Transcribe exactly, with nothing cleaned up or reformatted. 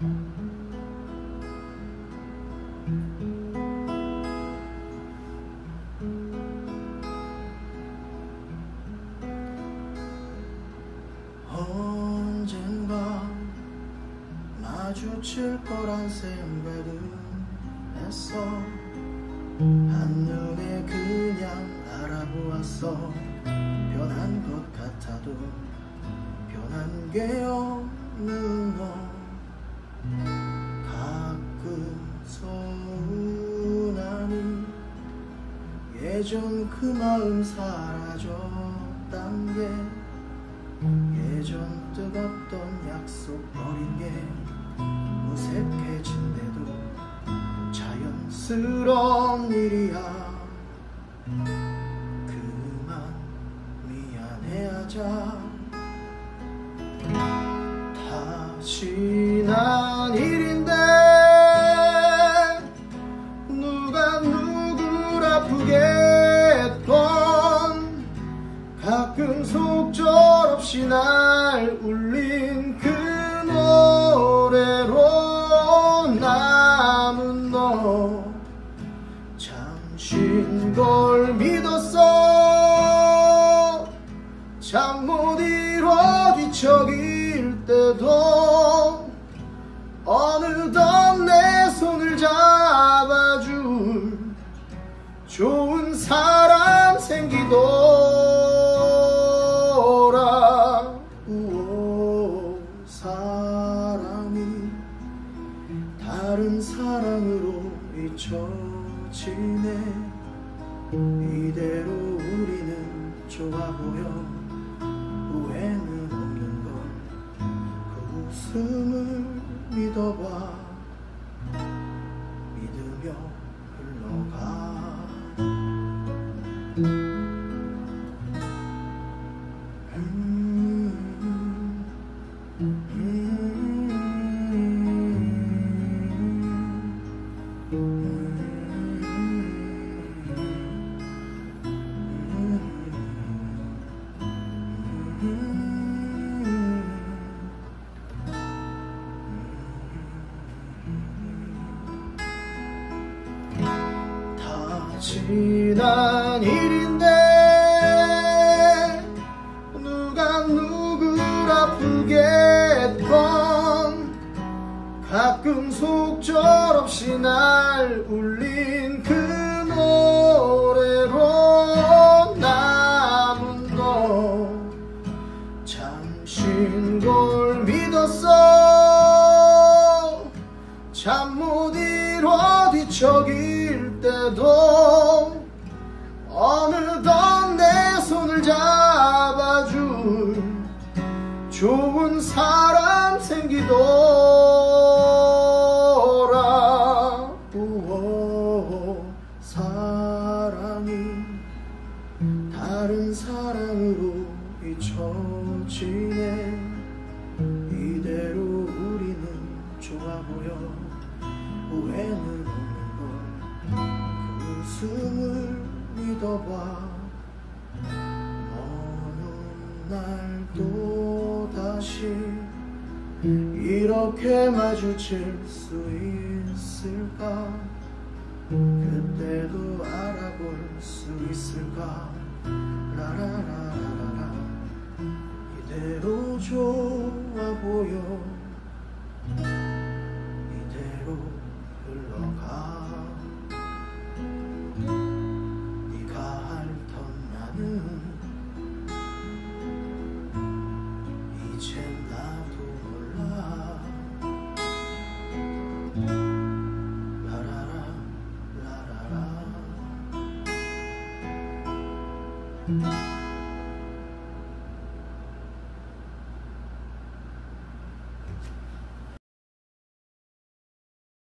언젠가 마주칠 거란 생각은 했어. 한눈에 그냥 알아보았어. 변한 것 같아도 변한 게 없는 너. 가끔 서운하니 예전 그 마음 사라졌단 게, 예전 뜨겁던 약속 버린 게 무색해진대도 자연스러운 일이야. 그만 미안해하자. 다 지난 일인데 누가 누굴 아프게 했던, 가끔 속절없이 날 울린 그 노래로 남은 너. 잠시인 걸 믿었어. 잠 못 이뤄 뒤척일 때도 어느덧 내 손을 잡아줄 좋은 사람 생기더라. 우오, 사랑이 다른 사랑으로 잊혀지네. 이대로 우리는 좋아 보여. 후회는 없는 걸 그 웃음을 믿어봐. 믿으며 흘러가. 음, 음, 음, 다 지난 일인데 누가 누굴 아프게 했건, 가끔 속절없이 날 울린 그 노래로 남은 너. 잠시인 걸 믿었어. 잠 못 이뤄 뒤척일 때도 어느덧 내 손을 잡아줄 좋은 사람 생기더라. 우오, 사랑이 다른 사랑으로 잊혀지네. 이대로 우리는 좋아 보여. 후회는 없는 걸 그 웃음을 믿어봐. 어느 날 또 다시 이렇게 마주칠 수 있을까? 그때도 알아볼 수 있을까? 라라라라라. 이대로 좋아 보여. 이대로 흘러가. 네가 핥던 나는 이젠 나도 몰라. 라라라 라라라.